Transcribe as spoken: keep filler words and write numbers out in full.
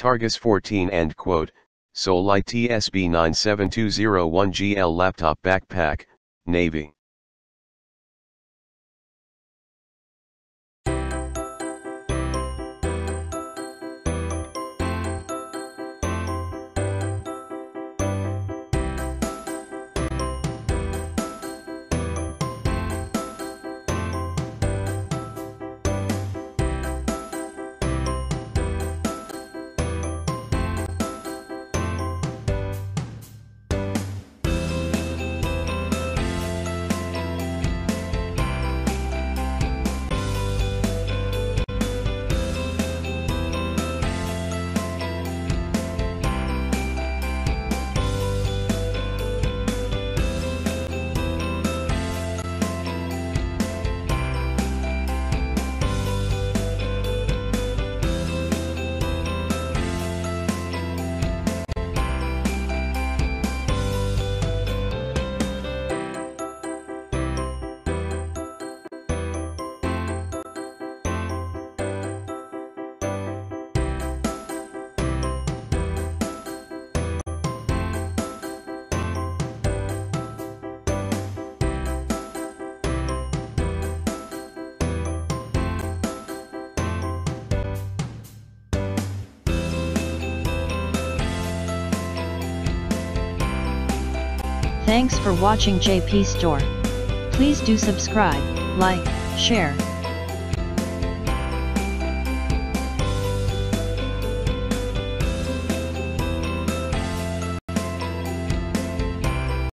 Targus fourteen and quot, Sol-Lite T S B nine seven two zero one G L laptop backpack, navy. Thanks for watching J P Store. Please do subscribe, like, share,